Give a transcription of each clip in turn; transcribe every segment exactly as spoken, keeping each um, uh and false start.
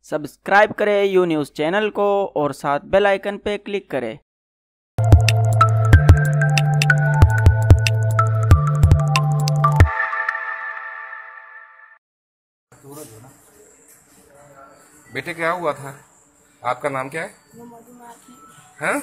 Subscribe करें you news channel को और साथ बेल आइकन पे क्लिक करें। बेटे क्या हुआ था? आपका नाम क्या है? हाँ?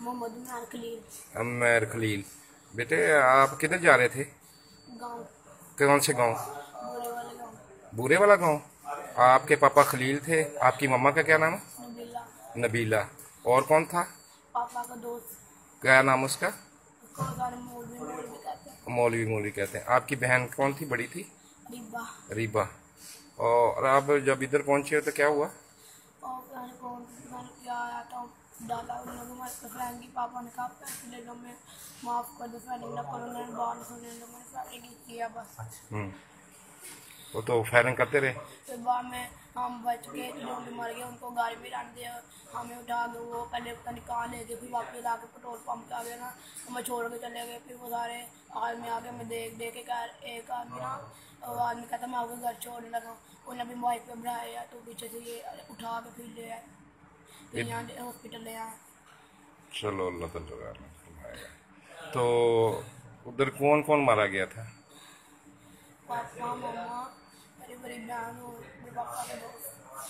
उमर खलील। बेटे आप किधर जा रहे थे? गाँव। कौन से गांव? बुरे वाले गाँव। बुरे वाला गांव। आपके पापा खलील थे, आपकी मम्मा का क्या नाम है? नबीला। नबीला। और कौन था? पापा का दोस्त। क्या नाम उसका? उसको सारे मौलवी मौलवी कहते हैं। मौलवी मौलवी कहते हैं। आपकी बहन कौन थी, बड़ी थी? रिबा। रीबा। और आप जब इधर पहुंचे तो क्या हुआ? और मैंने कौन मैंने क्या आया था डाला उन लोगों में फ्रेंड की पापा ने कहा पैसे ले लो, मैं माफ़ कर दो, फायरिंग ना करो, उन्होंने बाहर सुनने लोगों ने फायरिंग किया बस। हम्म। वो तो फायरिंग करते रहे। फिर बाद में हम बच गए, जो भी मर गए उनको गाड़ी में डाल दिया, हमें उठा के वो पहले पता नहीं कहाँ ले गए, फिर वापस ला के पेट्रोल पंप पे आ गए ना, हमें छोड़ के चले गए। फिर वो सारे आदमी आगे हमें देख देख के कह एक आदमी ना वो आदमी कहता मैं आपको घर छोड़ने लगा, उन्हें भी बाइक पे बढ़ाया तो पीछे से ये उठा के फिर ले आए, फिर यहाँ हॉस्पिटल ले आए। चलो अल्लाह ताला है। तो उधर कौन कौन मारा गया था? पापा मम्मा मेरी बड़ी बहन और मेरे पापा के दोस्त।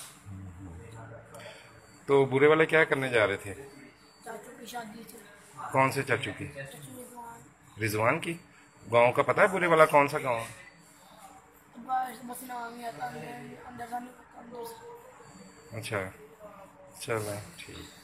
तो बुरे वाले क्या करने जा रहे थे? चाचू की शादी थी। कौन से चाचू की? चाचू रिजवान। रिजवान की। गांव का पता है बुरे वाला कौन सा गांव है? बस बस नाम ही आता, अंदर अंदर से नहीं पता, अंदर से। अच्छा चलो ठीक।